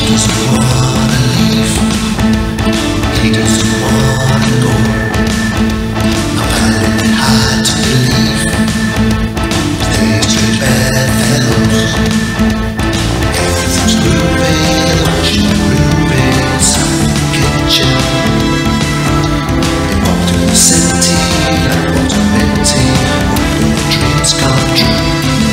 doesn't wanna leave. He doesn't wanna go. I'm finding it hard to believe they're two bad fellows. Everything's grooving, watching the grooving inside the kitchen. They walk through the city like what I'm empty, hoping the dreams come true.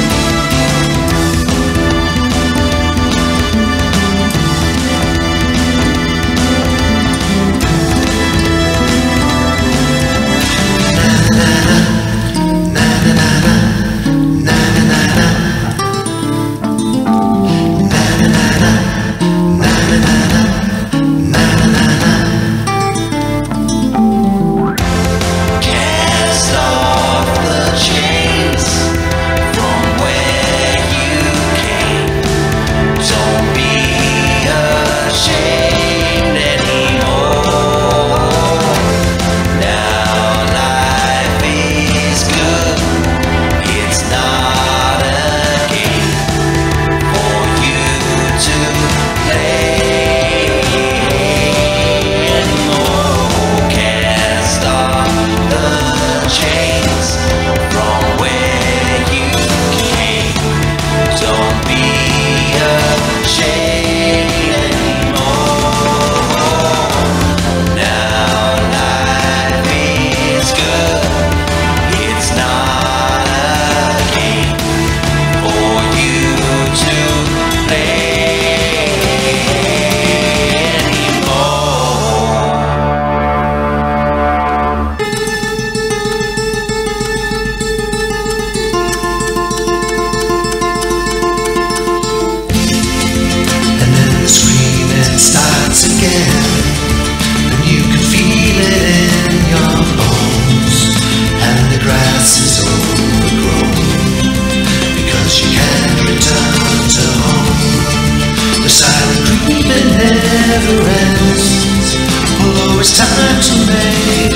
It's time to make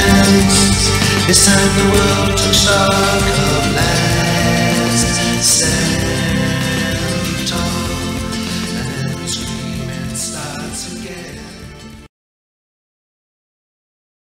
amends. It's time the world took stock of last.